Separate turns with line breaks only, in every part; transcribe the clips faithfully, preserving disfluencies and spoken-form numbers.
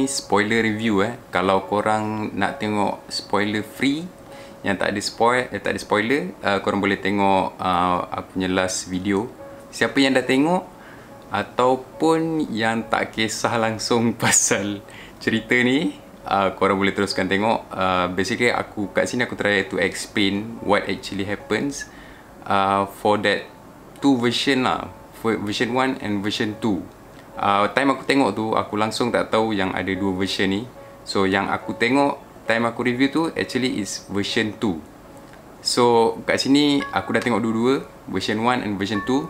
ni spoiler review eh. Kalau korang nak tengok spoiler free yang tak ada spoil, eh, tak ada spoiler, uh, korang boleh tengok uh, aku punya last video. Siapa yang dah tengok ataupun yang tak kisah langsung pasal cerita ni, uh, korang boleh teruskan tengok. Uh, basically aku kat sini aku try to explain what actually happens uh, for that two version lah, for version one and version two. Uh, time aku tengok tu, aku langsung tak tahu yang ada dua version ni. So yang aku tengok, time aku review tu actually is version two. So kat sini aku dah tengok dua-dua, version one and version two.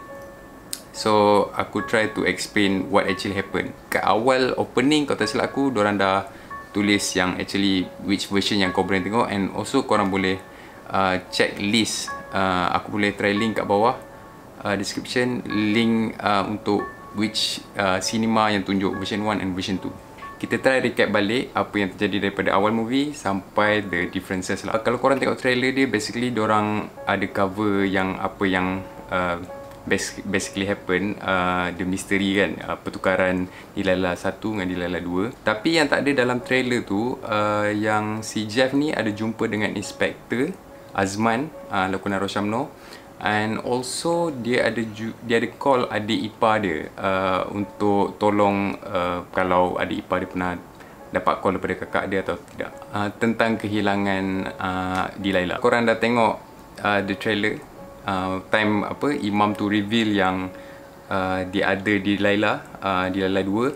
So aku try to explain what actually happen. Kat awal opening, kalau tak silap aku, diorang dah tulis yang actually which version yang kau boleh tengok. And also korang boleh uh, check list. uh, Aku boleh try link kat bawah uh, description, link uh, untuk which uh, cinema yang tunjuk version one and version two. Kita try recap balik apa yang terjadi daripada awal movie sampai the differences lah. Kalau korang tengok trailer dia, basically diorang ada cover yang apa yang uh, basically happen, uh, the mystery kan, uh, pertukaran Dilaila satu dengan Dilaila dua. Tapi yang tak ada dalam trailer tu, uh, yang si Jeff ni ada jumpa dengan Inspector Azman, uh, lakonan Roshamno. And also dia ada dia ada call adik ipar dia uh, untuk tolong uh, kalau adik ipar dia pernah dapat call daripada kakak dia atau tidak, uh, tentang kehilangan uh, Dilaila. Korang dah tengok uh, the trailer, uh, time apa imam tu reveal yang uh, dia ada Dilaila, uh, Dilaila dua.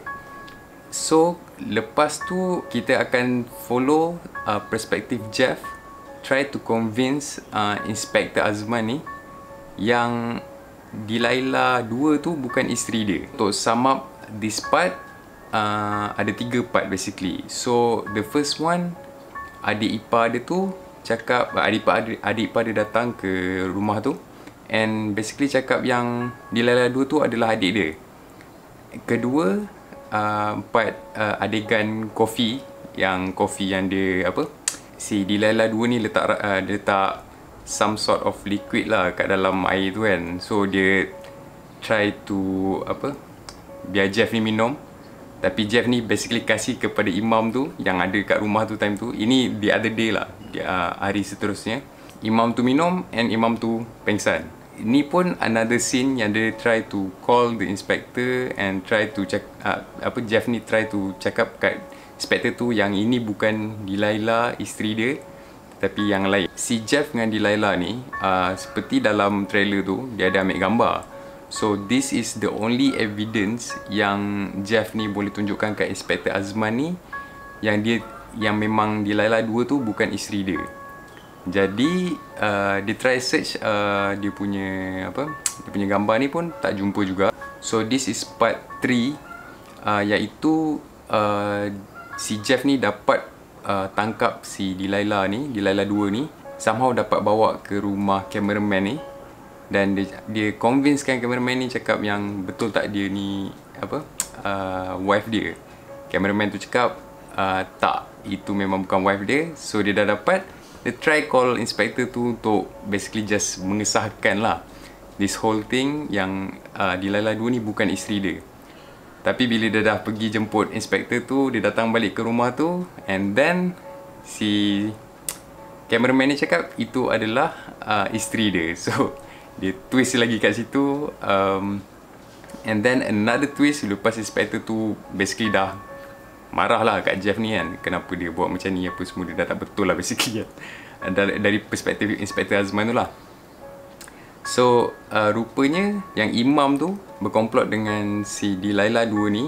So lepas tu kita akan follow uh, perspektif Jeff try to convince uh, Inspector Azman ni yang Dilaila dua tu bukan isteri dia. Untuk sum up this part, uh, ada tiga part basically. So the first one, adik ipar dia tu cakap, adik ipar, adik ipar dia datang ke rumah tu and basically cakap yang Dilaila dua tu adalah adik dia. Kedua, uh, part uh, adegan kopi, yang kopi yang dia apa, si Dilaila dua ni letak uh, dia letak some sort of liquid lah kat dalam air tu kan. So dia try to apa, biar Jeff ni minum. Tapi Jeff ni basically kasih kepada imam tu yang ada kat rumah tu time tu. Ini the other day lah, uh, hari seterusnya. Imam tu minum and imam tu pengsan. Ini pun another scene yang dia try to call the inspector and try to check, uh, apa Jeff ni try to cakap kat inspector tu yang ini bukan Dilaila isteri dia, tapi yang lain. Si Jeff dengan Dilaila ni, uh, seperti dalam trailer tu, dia ada ambil gambar. So this is the only evidence yang Jeff ni boleh tunjukkan kat Inspector Azman ni yang dia, yang memang Dilaila dua tu bukan isteri dia. Jadi uh, dia try search uh, dia punya apa, dia punya gambar ni pun tak jumpa juga. So this is part three, uh, iaitu uh, si Jeff ni dapat uh, tangkap si Dilaila ni, Dilaila dua ni, somehow dapat bawa ke rumah cameraman ni. Dan dia, dia convincekan cameraman ni cakap yang betul tak dia ni apa, uh, wife dia. Cameraman tu cakap uh, tak, itu memang bukan wife dia. So dia dah dapat, dia try call inspector tu untuk basically just mengesahkan lah this whole thing yang uh, Dilaila dua ni bukan isteri dia. Tapi bila dia dah pergi jemput inspector tu, dia datang balik ke rumah tu, and then si cameraman ni cakap itu adalah uh, isteri dia. So dia twist lagi kat situ, um, and then another twist lepas inspector tu basically dah marah lah kat Jeff ni kan, kenapa dia buat macam ni, apa semua, dia dah tak betul lah basically kan, dari, dari perspektif Inspector Azman tu lah. So uh, rupanya yang imam tu berkomplot dengan si Dilaila dua ni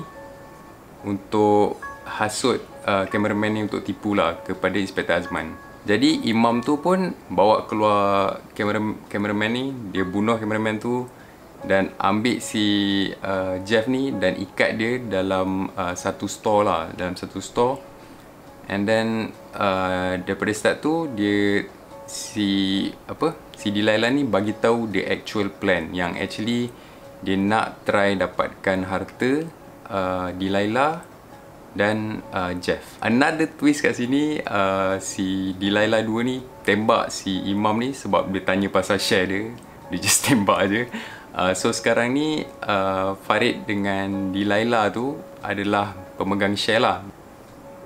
untuk hasut uh, cameraman ni untuk tipu lah kepada Inspector Azman. Jadi imam tu pun bawa keluar kamera, cameraman ni, dia bunuh cameraman tu dan ambil si uh, Jeff ni dan ikat dia dalam uh, satu store lah, dalam satu store. And then uh, daripada start tu dia si apa si Dilaila ni bagi tahu the actual plan, yang actually dia nak try dapatkan harta uh, Dilaila dan uh, Jeff. Another twist kat sini, uh, si Dilaila dua ni tembak si imam ni sebab dia tanya pasal share dia. Dia just tembak aje. Uh, so sekarang ni uh, Farid dengan Dilaila tu adalah pemegang share lah.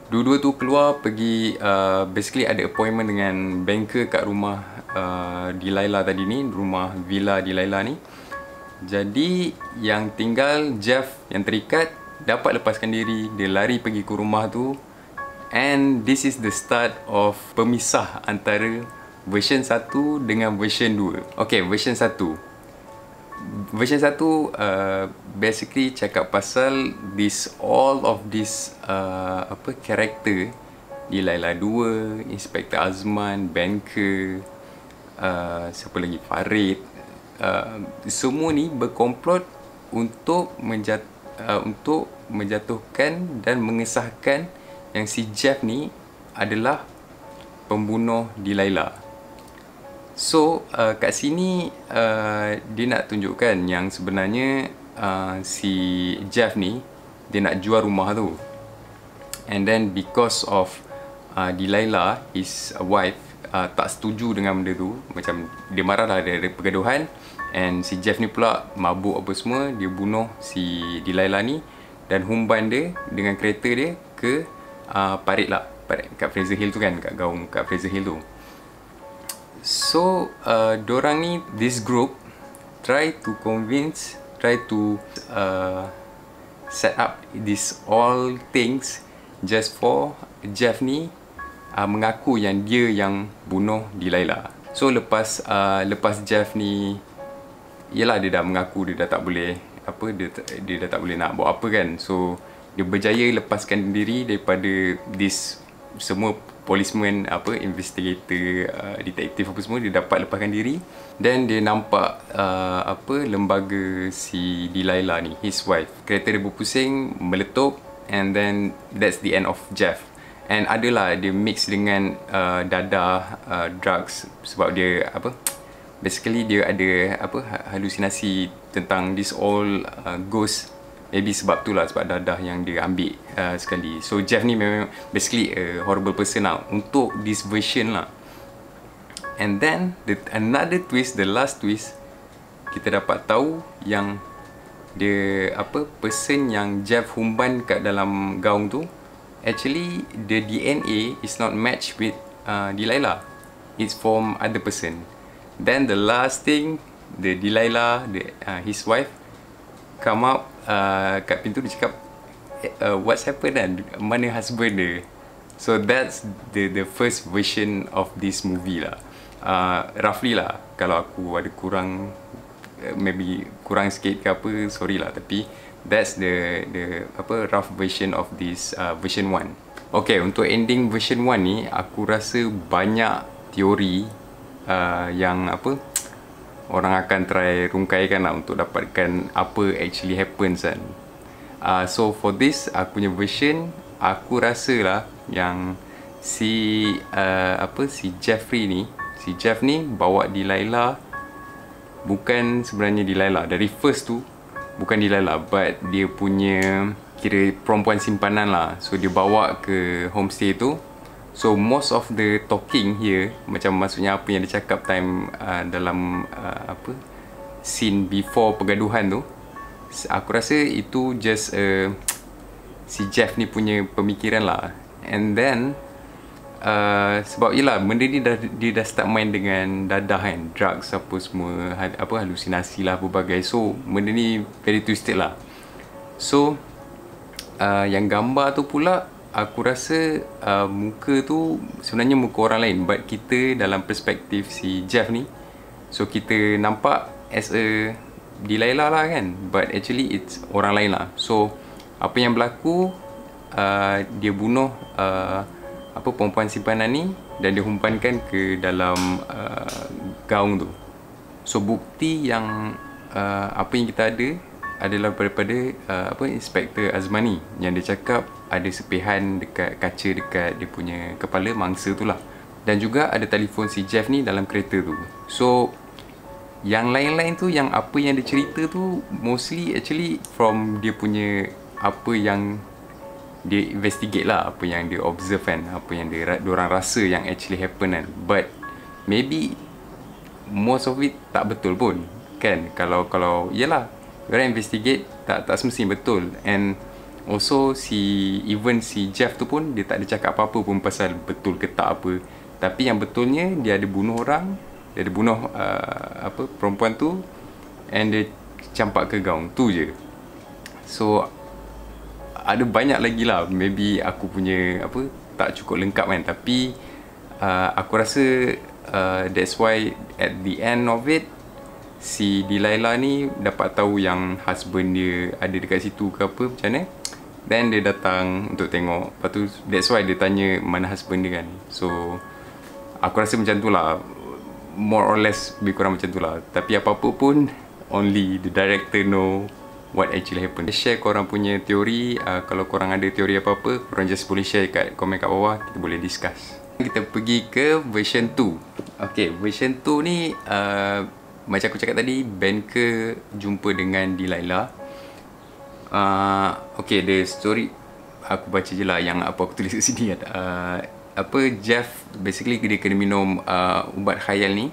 Dua-dua tu keluar pergi uh, basically ada appointment dengan banker kat rumah uh, Dilaila tadi ni, rumah villa Dilaila ni. Jadi yang tinggal Jeff yang terikat dapat lepaskan diri, dia lari pergi ke rumah tu. And this is the start of pemisah antara version satu dengan version dua. Okay, version satu. Version satu uh, basically cakap pasal this all of this uh, apa karakter Dilaila dua, Inspektor Azman, banker, uh, siapa lagi, Farid, uh, semua ni berkomplot untuk menjat uh, untuk menjatuhkan dan mengesahkan yang si Jeff ni adalah pembunuh Dilaila. So uh, kat sini uh, dia nak tunjukkan yang sebenarnya uh, si Jeff ni dia nak jual rumah tu. And then because of uh, Dilaila, his wife, uh, tak setuju dengan benda tu, macam dia marah lah, ada pergaduhan. And si Jeff ni pula mabuk apa semua, dia bunuh si Dilaila ni dan humban dia dengan kereta dia ke uh, parit lah, parit kat Fraser Hill tu kan, kat gaung kat Fraser Hill tu. So, uh, dorang ni, this group try to convince, try to uh, set up this all things just for Jeff ni uh, mengaku yang dia yang bunuh Dilaila. So, lepas uh, lepas Jeff ni, yelah dia dah mengaku dia dah tak boleh, apa, dia, dia dah tak boleh nak buat apa kan. So, dia berjaya lepaskan diri daripada this semua policeman, apa, investigator, uh, detektif apa semua, dia dapat lepaskan diri. Dan dia nampak uh, apa, lembaga si Dilaila ni, his wife, kereta dia berpusing, meletup, and then that's the end of Jeff. And adalah dia mix dengan uh, dadah, uh, drugs, sebab dia apa, basically dia ada apa, halusinasi tentang this all uh, ghost. Maybe sebab tu lah, sebab dadah yang dia ambil uh, sekali. So Jeff ni memang basically a horrible person lah untuk this version lah. And then the, another twist, the last twist, kita dapat tahu yang dia apa, person yang Jeff humban kat dalam gaung tu, actually the D N A is not matched with uh, Dilaila. It's from other person. Then the last thing, the Dilaila, the, uh, his wife come out uh, kat pintu, dia cakap uh, what's happened kan, mana husband dia. So that's the the first version of this movie lah, uh, roughly lah. Kalau aku ada kurang, uh, maybe kurang sikit ke apa, sorry lah, tapi that's the the apa, rough version of this uh, version one. Okay, untuk ending version one ni, aku rasa banyak teori uh, yang apa, orang akan try rungkaikan lah untuk dapatkan apa actually happens kan. Uh, so for this, aku punya version, aku rasa lah yang si uh, apa, si Jeffrey ni, si Jeff ni bawa Dilaila, bukan sebenarnya Dilaila dari first tu, bukan Dilaila, but dia punya kira perempuan simpanan lah. So dia bawa ke homestay tu. So most of the talking here, macam maksudnya apa yang dia cakap time uh, dalam uh, apa, scene before pergaduhan tu, aku rasa itu just uh, si Jeff ni punya pemikiran lah. And then uh, sebab yelah benda ni dah, dia dah start main dengan dadah kan, drugs apa semua, apa, halusinasi lah berbagai. So benda ni very twisted lah. So uh, yang gambar tu pula, aku rasa uh, muka tu sebenarnya muka orang lain, but kita dalam perspektif si Jeff ni, so kita nampak as a Dilaila lah kan, but actually it's orang lain lah. So apa yang berlaku, uh, dia bunuh uh, apa, perempuan simpanan ni, dan dia humpankan ke dalam uh, gaung tu. So bukti yang uh, apa yang kita ada adalah daripada uh, apa, Inspektor Azmani yang dia cakap ada sepihan dekat kaca dekat dia punya kepala mangsa tu lah. Dan juga ada telefon si Jeff ni dalam kereta tu. So yang lain-lain tu, yang apa yang dia cerita tu, mostly actually from dia punya apa yang dia investigate lah, apa yang dia observe kan, apa yang dia diorang rasa yang actually happen kan. But maybe most of it tak betul pun kan. Kalau kalau yalah, orang investigate, tak tak semestinya betul. And Also si even si Jeff tu pun dia tak ada cakap apa-apa pun pasal betul ke tak apa. Tapi yang betulnya dia ada bunuh orang, dia ada bunuh uh, apa perempuan tu, and dia campak ke gaung tu je. So ada banyak lagi lah, maybe aku punya apa tak cukup lengkap kan, tapi uh, aku rasa uh, that's why at the end of it si Dilaila ni dapat tahu yang husband dia ada dekat situ ke apa macam mana. Then dia datang untuk tengok. Lepas tu that's why dia tanya mana husband dia kan. So aku rasa macam tu lah, more or less lebih kurang macam tu lah. Tapi apa-apa pun only the director know what actually happened. Share korang punya teori. uh, Kalau korang ada teori apa-apa, korang just boleh share kat komen kat bawah, kita boleh discuss. Kita pergi ke version two. Okay, version two ni uh, macam aku cakap tadi, banker jumpa dengan Dilaila. Uh, okay, the story aku baca je lah yang apa aku tulis kat sini. uh, Apa, Jeff basically dia kena minum uh, ubat khayal ni.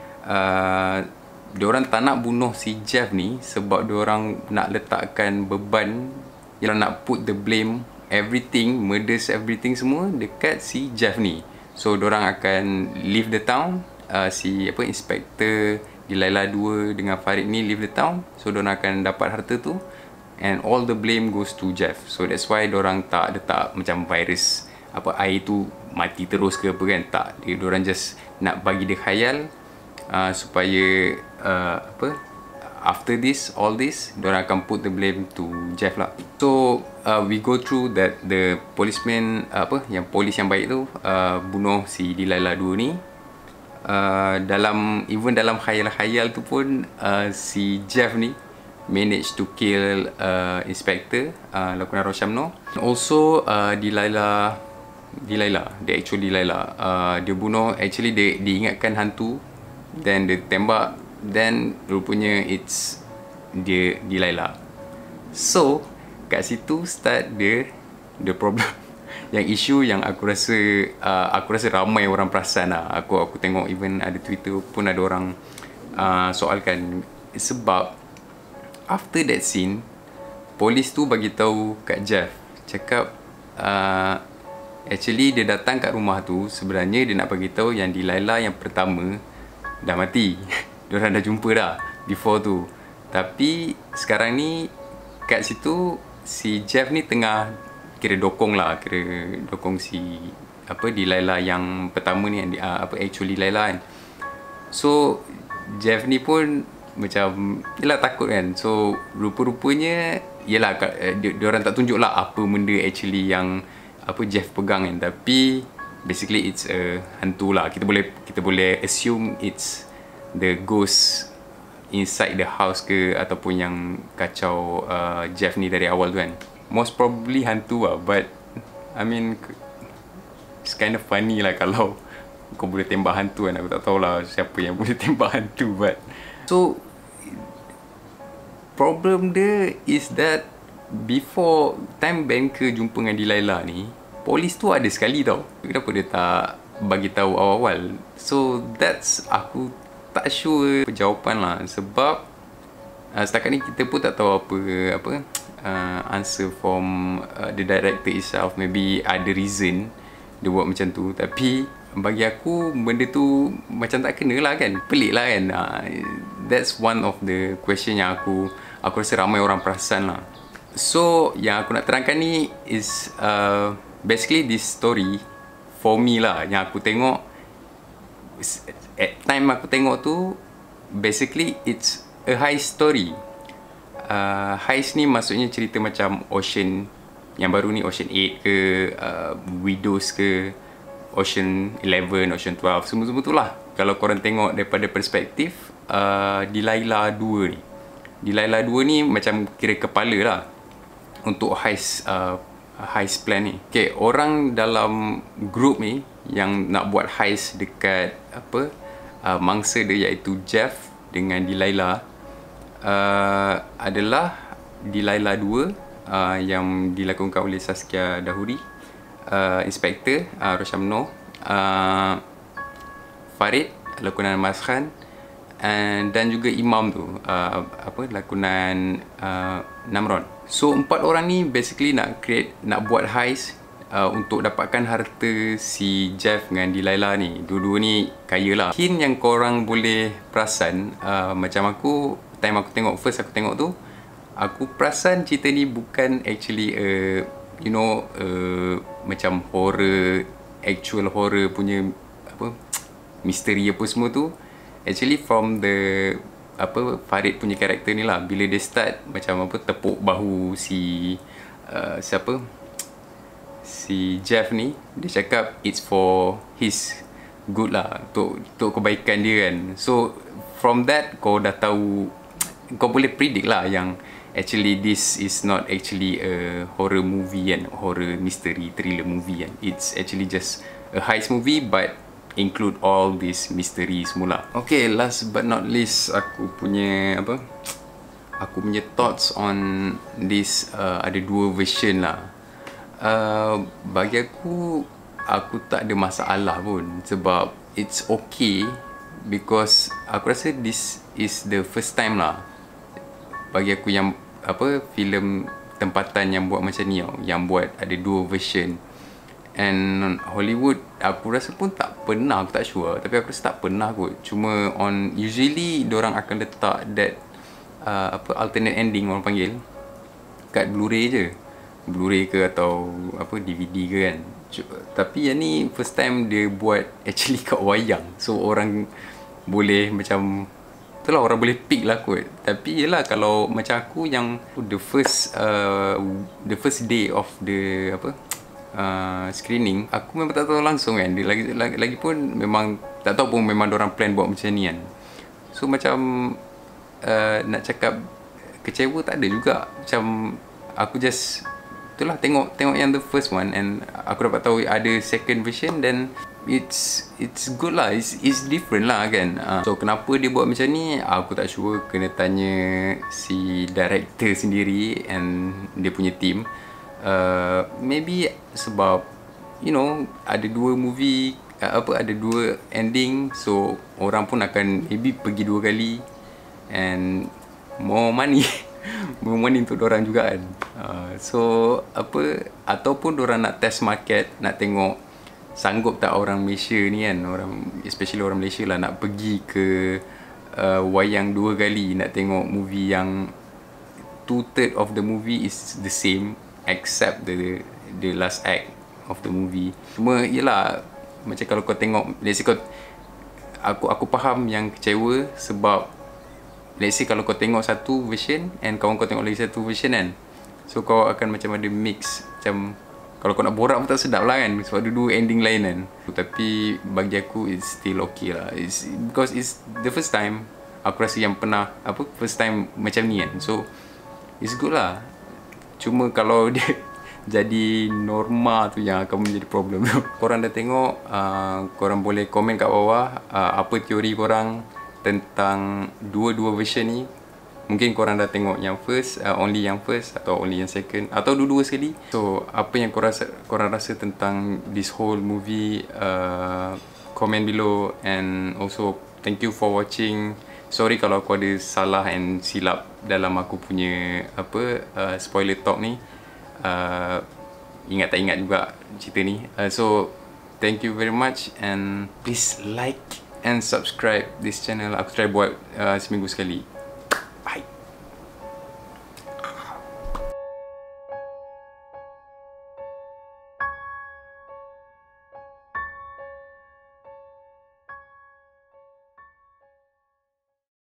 uh, Diorang tak nak bunuh si Jeff ni sebab diorang nak letakkan beban, ialah nak put the blame, everything, murders everything semua dekat si Jeff ni. So diorang akan leave the town. uh, Si apa inspector Dilaila dua dengan Farid ni leave the town. So diorang akan dapat harta tu, and all the blame goes to Jeff. So that's why diorang tak letak macam virus apa air tu mati terus ke apa kan. Tak, dia diorang just nak bagi dia khayal uh, supaya uh, apa after this, all this, diorang akan put the blame to Jeff lah. So uh, we go through that the policeman uh, apa yang polis yang baik tu uh, bunuh si Dilaila dua ni. Uh, dalam even dalam khayal-khayal tu pun uh, si Jeff ni manage to kill uh, inspector uh, lakonan Roshamno. Also uh, Dilaila Dilaila dia actually Dilaila uh, dia bunuh, actually dia diingatkan hantu, then dia tembak, then rupanya it's dia Dilaila. So kat situ start dia the problem. Yang isu yang aku rasa uh, aku rasa ramai orang perasan lah. Aku aku tengok even ada Twitter pun ada orang uh, soalkan, sebab after that scene, polis tu bagi tahu kat Jeff, cakap uh, actually dia datang kat rumah tu sebenarnya dia nak bagi tahu yang Dilaila yang pertama dah mati. Diorang dah jumpa dah before tu. Tapi sekarang ni kat situ si Jeff ni tengah kira dokong lah, kira dokong si apa Dilaila yang pertama ni, uh, apa actually Dilaila kan. So Jeff ni pun macam yelah takut kan. So rupa-rupanya yelah dia, dia orang tak tunjuk lah apa benda actually yang apa Jeff pegang kan, tapi basically it's a hantu lah. Kita boleh kita boleh assume it's the ghost inside the house ke, ataupun yang kacau uh, Jeff ni dari awal tu kan. Most probably hantu lah, but I mean it's kind of funny lah kalau kau boleh tembak hantu kan. Aku tak tahulah siapa yang boleh tembak hantu, but so problem dia is that before time banker jumpa dengan Dilaila ni, polis tu ada sekali tau. Kenapa dia tak bagi tahu awal-awal? So that's aku tak sure jawapan lah, sebab uh, setakat ni kita pun tak tahu apa apa uh, answer from uh, the director itself. Maybe ada reason dia buat macam tu, tapi bagi aku benda tu macam tak kena lah kan. Pelik lah kan. uh, That's one of the question yang aku Aku rasa ramai orang perasan lah. So yang aku nak terangkan ni is uh, basically this story for me lah, yang aku tengok at time aku tengok tu, basically it's a heist story. uh, Heist ni maksudnya cerita macam Ocean yang baru ni, Ocean eight ke, uh, Widows ke, Ocean eleven, Ocean twelve, semua-semua tu lah. Kalau korang tengok daripada perspektif uh, Dilaila dua ni, Dilaila dua ni macam kira kepala lah untuk heist uh, heist plan ni. Okay, orang dalam group ni yang nak buat heist dekat apa uh, mangsa dia iaitu Jeff dengan Dilaila uh, adalah Dilaila dua uh, yang dilakonkan oleh Saskia Dahuri, uh, Inspektor uh, Roshamno, uh, Farid lakonan Mas Khan, and, dan juga Imam tu uh, apa lakonan uh, Namron. So empat orang ni basically nak create, nak buat heist uh, untuk dapatkan harta si Jeff dengan Dilaila ni. Dua-dua ni kaya lah. Hint yang korang boleh perasan, uh, macam aku, time aku tengok first aku tengok tu, aku perasan cerita ni bukan actually uh, you know uh, macam horror, actual horror punya apa, misteri apa semua tu. Actually from the apa Farid punya karakter ni lah, bila dia start macam apa tepuk bahu si uh, siapa si Jeff ni, dia cakap it's for his good lah, untuk untuk kebaikan dia kan. So from that kau dah tahu, kau boleh predict lah yang actually this is not actually a horror movie kan, horror mystery thriller movie kan. It's actually just a heist movie but include all this mystery semula. Okay, last but not least, aku punya apa aku punya thoughts on this, uh, ada dua version lah. Uh, bagi aku, aku tak ada masalah pun sebab it's okay, because aku rasa this is the first time lah bagi aku yang apa filem tempatan yang buat macam ni tau, yang buat ada dua version. And Hollywood aku rasa pun tak pernah, aku tak sure, tapi aku rasa tak pernah kot. Cuma on usually diorang akan letak that uh, apa alternate ending orang panggil kat Blu-ray je, Blu-ray ke atau apa D V D ke kan. Tapi yang ni first time dia buat actually kat wayang, so orang boleh macam itulah, orang boleh pick lah kot. Tapi yelah, kalau macam aku yang the first uh, the first day of the apa Uh, screening, aku memang tak tahu langsung kan. Dia lagi, lagi, lagi pun memang tak tahu pun memang diorang plan buat macam ni kan. So macam uh, nak cakap kecewa tak ada juga. Macam aku just itulah tengok tengok yang the first one, and aku dapat tahu ada second version, then it's it's good lah, it's, it's different lah kan. Uh, so kenapa dia buat macam ni, aku tak sure. Kena tanya si director sendiri and dia punya team. Uh, maybe sebab you know ada dua movie, uh, apa ada dua ending, so orang pun akan maybe pergi dua kali and more money more money untuk orang juga kan. Uh, so apa, ataupun orang nak test market, nak tengok sanggup tak orang Malaysia ni kan, orang especially orang Malaysia lah, nak pergi ke uh, wayang dua kali nak tengok movie yang two third of the movie is the same except the the last act of the movie. Cuma yelah, macam kalau kau tengok, let's say kau, aku aku faham yang kecewa sebab let's say kalau kau tengok satu version and kawan kau tengok lagi satu version kan, so kau akan macam ada mix, macam kalau kau nak borak pun tak sedap lah kan, sebab ada dua ending lain kan. Tapi bagi aku it's still okay lah, it's, because it's the first time aku rasa yang pernah apa first time macam ni kan, so it's good lah. Cuma kalau dia jadi norma tu yang akan menjadi problem. Korang dah tengok, uh, korang boleh komen kat bawah uh, apa teori korang tentang dua-dua version ni. Mungkin korang dah tengok yang first, uh, only yang first, atau only yang second, atau dua-dua sekali. So apa yang korang rasa, korang rasa tentang this whole movie, uh, comment below. And also thank you for watching. Sorry kalau aku ada salah and silap dalam aku punya apa uh, spoiler talk ni. Uh, ingat tak ingat juga cerita ni. Uh, so thank you very much, and please like and subscribe this channel. Aku try buat uh, seminggu sekali.